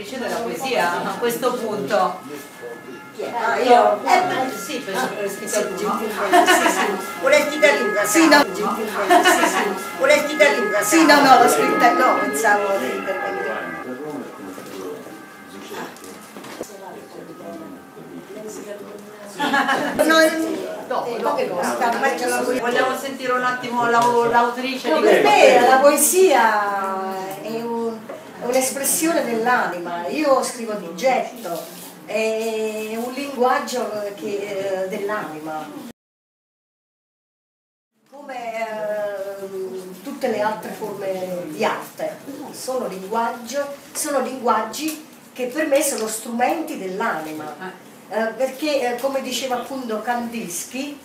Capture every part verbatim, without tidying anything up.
l'autrice della poesia a questo punto. Ah, io? Eh, beh, sì, penso che l'hai scritta tu, no? Sì, sì. Una scritta lunga, sì, no. Una scritta lunga, sì, no, no, l'ho scritta, no, pensavo di intervenire. Vogliamo sentire un attimo l'autrice di Per me la poesia è un'espressione dell'anima. Io scrivo di getto, è un linguaggio dell'anima. Come eh, tutte le altre forme di arte, sono, sono linguaggi che per me sono strumenti dell'anima. Eh, perché, eh, come diceva appunto Kandinsky,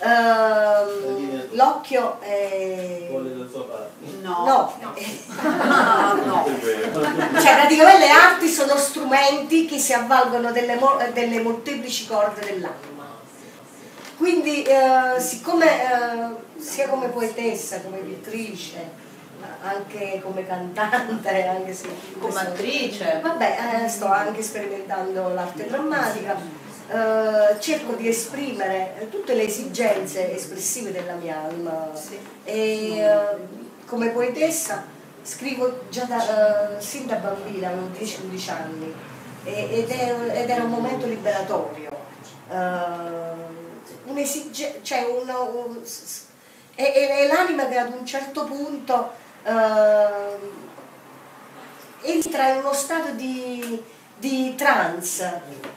eh, l'occhio è... No. No. No. No. Cioè, praticamente le arti sono strumenti che si avvalgono delle, delle molteplici corde dell'anima. Quindi, eh, siccome eh, sia come poetessa, come pittrice, anche come cantante, anche se come attrice, vabbè, eh, sto anche sperimentando l'arte drammatica, eh, cerco di esprimere tutte le esigenze espressive della mia anima. Sì. E eh, come poetessa scrivo già da, eh, sin da bambina, avevo dieci undici anni, ed, è, ed era un momento liberatorio. Eh, cioè una, un, è, è l'anima che ad un certo punto uh, entra in uno stato di, di trance,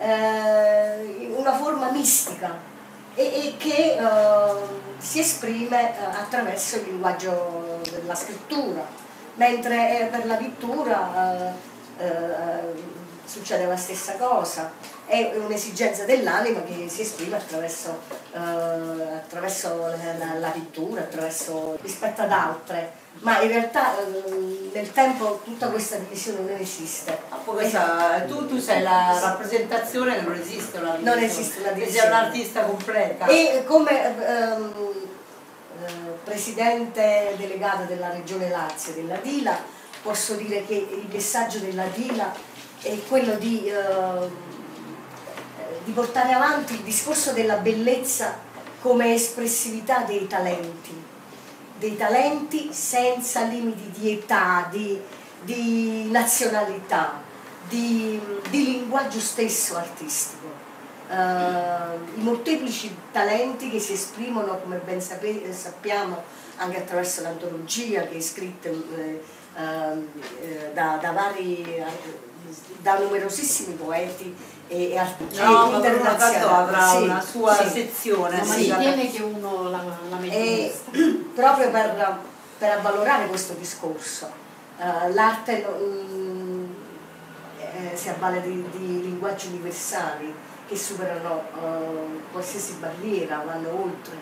uh, una forma mistica e, e che uh, si esprime uh, attraverso il linguaggio della scrittura, mentre eh, per la pittura uh, uh, succede la stessa cosa. È un'esigenza dell'anima che si esprime attraverso, eh, attraverso la, la pittura, attraverso, rispetto ad altre, ma in realtà eh, nel tempo tutta questa divisione non esiste. Questa, tu, tu sei la rappresentazione che non esiste una divisione, non esiste una divisione. Sei un'artista completa. E come ehm, eh, presidente delegata della Regione Lazio e della Dila posso dire che il messaggio della Dila è quello di... Eh, di portare avanti il discorso della bellezza come espressività dei talenti, dei talenti senza limiti di età, di, di nazionalità, di, di linguaggio stesso artistico. Uh, I molteplici talenti che si esprimono, come ben sappiamo, anche attraverso l'antologia che è scritta eh, eh, da, da vari, da numerosissimi poeti e, e artisti no, internazionali. Avrà sì, una sua sì, sezione. Ma sì. ritiene che uno la, la mette proprio per, per avvalorare questo discorso. Uh, l'arte um, eh, si avvale di, di linguaggi universali che superano uh, qualsiasi barriera, vanno oltre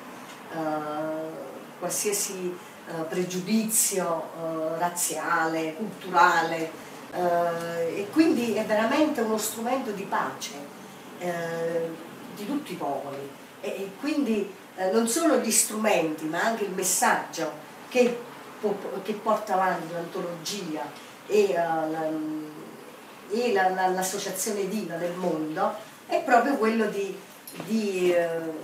uh, qualsiasi uh, pregiudizio uh, razziale, culturale. Uh, e quindi è veramente uno strumento di pace uh, di tutti i popoli e, e quindi uh, non solo gli strumenti ma anche il messaggio che, può, che porta avanti l'antologia e, uh, e la, la, l'associazione Dila del mondo è proprio quello di, di, uh,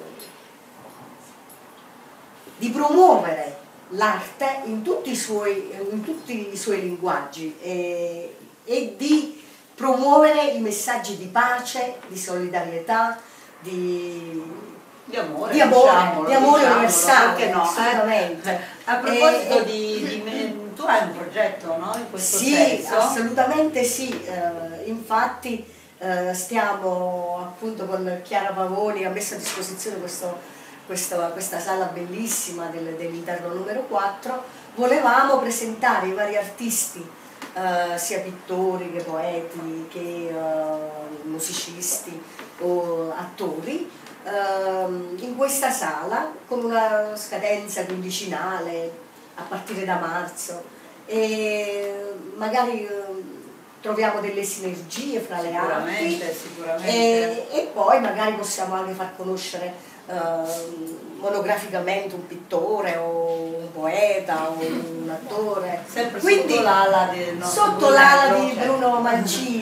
di promuovere l'arte in tutti i suoi, in tutti i suoi linguaggi e, e di promuovere i messaggi di pace, di solidarietà, di, di amore, di amore, diciamolo, di amore diciamolo, universale, no, assolutamente. Eh? A proposito e, di, di... tu hai un progetto, no? In questo sì, senso? Assolutamente sì, uh, infatti uh, stiamo appunto con Chiara Pavoni, ha messo a disposizione questo Questa, questa sala bellissima del, dell'interno numero quattro, volevamo presentare i vari artisti, eh, sia pittori che poeti, che eh, musicisti o attori, eh, in questa sala con una scadenza quindicinale a partire da marzo e magari eh, troviamo delle sinergie fra le arti sicuramente. E, e poi magari possiamo anche far conoscere Uh, monograficamente un pittore o un poeta o un attore. Sempre quindi sotto l'ala del nostro sotto l'ala di cioè. Bruno Mancini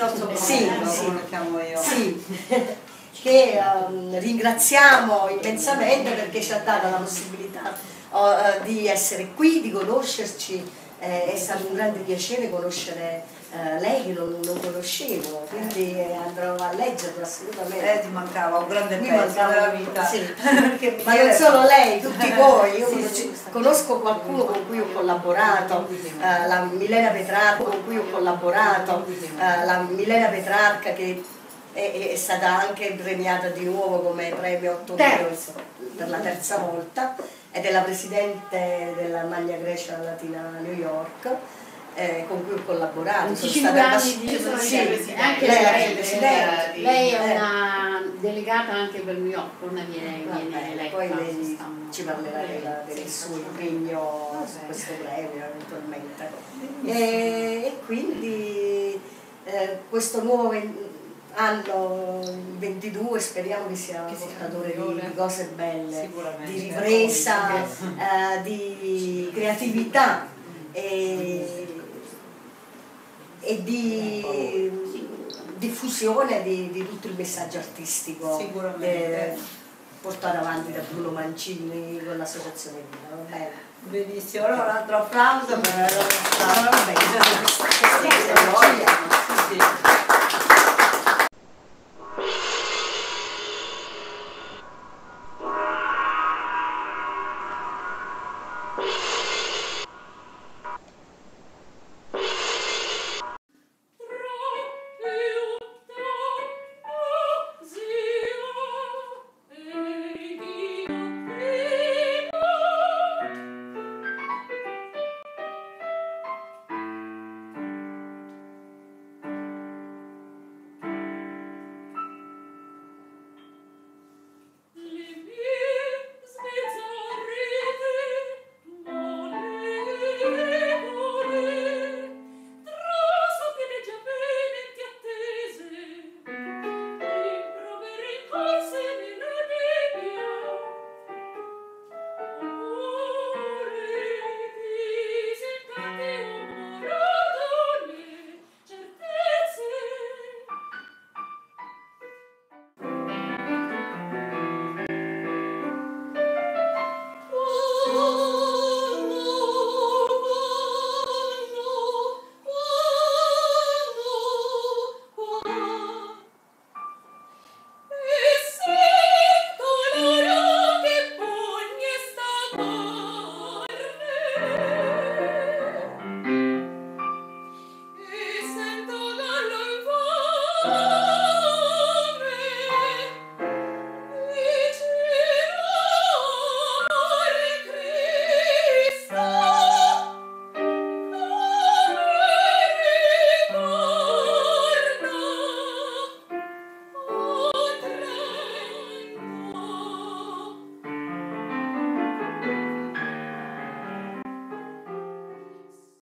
nostro sì, progetto, sì, come lo chiamo io. sì, che um, ringraziamo immensamente perché ci ha dato la possibilità uh, di essere qui, di conoscerci. Eh, è stato un grande piacere conoscere eh, lei che non, non conoscevo, quindi eh, andrò a leggerlo assolutamente. Eh, ti mancava un grande Mi pezzo mancava- della vita. sì. Perché Ma non solo lei, tutti voi, io Sì, conosco, sì. conosco qualcuno con cui ho collaborato, eh, la Milena Petrarca con cui ho collaborato, eh, la Milena Petrarca che è, è stata anche premiata di nuovo come premio otto Terzo per la terza volta ed è la presidente della Magna Grecia Latina New York. Eh, con cui ho collaborato, sono venticinque stata anni di ambasciatrice, sì, sì, anche lei è lei, anche presidente. lei è Eh. una delegata anche per New York, non viene, Va viene bene, eletta. poi lei stanno- ci parlerà della- del Sì, suo sì. impegno su questo premio eventualmente. E, e quindi eh, questo nuovo ven- anno ventidue speriamo che sia Che sia portatore di, migliore. di cose belle, Sicuramente. di ripresa, eh, di creatività e, e di diffusione di, di tutto il messaggio artistico Sicuramente. eh, portato avanti da Bruno Mancini con l'associazione Vita, va bene? Benissimo, allora un altro applauso per la nostra Va bene, questa- questa è la